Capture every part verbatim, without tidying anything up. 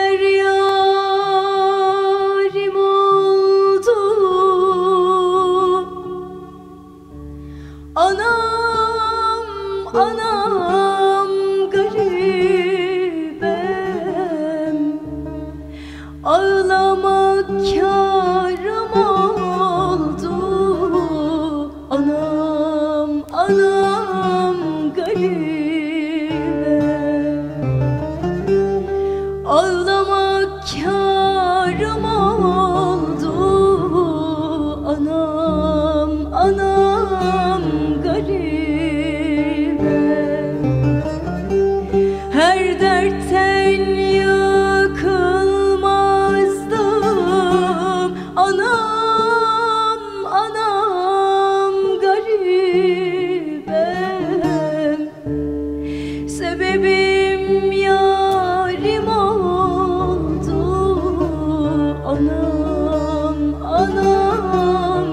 Eller yarim oldu, anam anam garibem. Ağlamak kârım oldu, anam anam garibem. Ağlamak kârım oldu, anam anam garibem. Her dertten yıkılmazdım, anam anam garibem. Sebebim yarim oldu, anam anam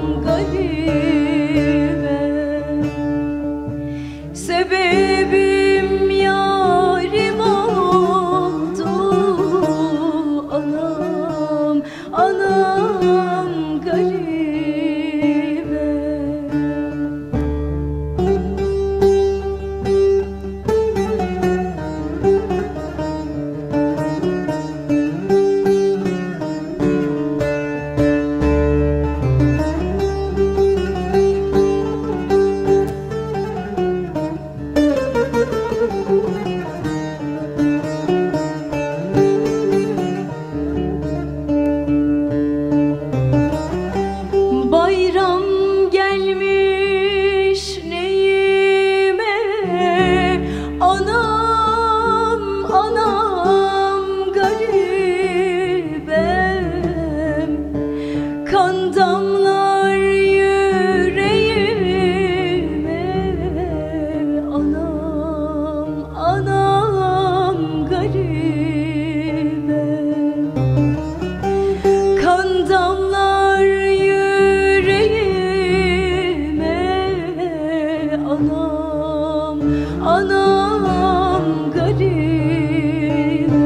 garibem. Sebebim yarim oldu, anam anam garibem. Bayram gelmiş neyime, anam anam garibem. Kan damlar yüreğime, anam anam garibem. Kan damlar anam anam garibem.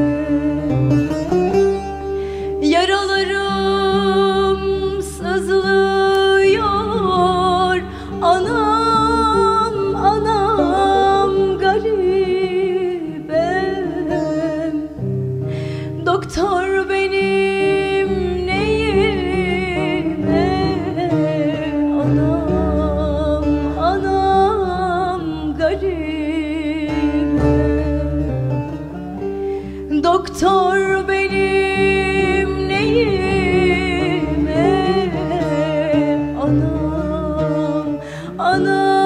Yaralarım sızlıyor, anam anam garibem. Doktor benim neyime, anam anam garibem. Doktor benim neyime, anam anam